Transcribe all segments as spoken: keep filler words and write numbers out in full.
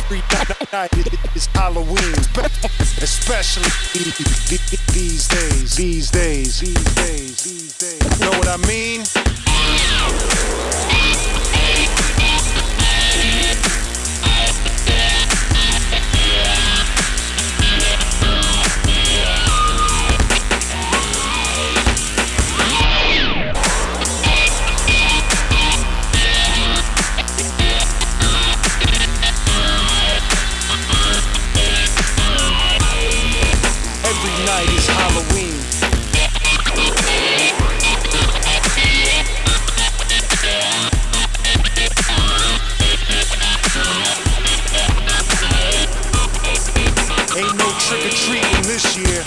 Every night is Halloween, especially these days, these days, these days, these days. Know what I mean? Night is Halloween. Ain't no trick-or-treating this year.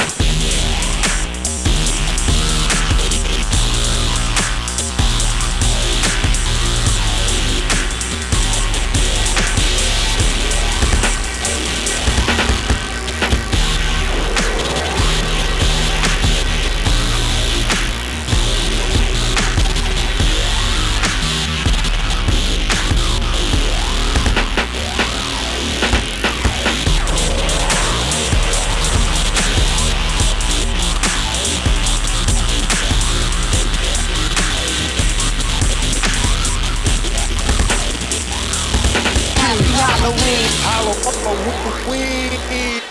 Halloween, Halloween.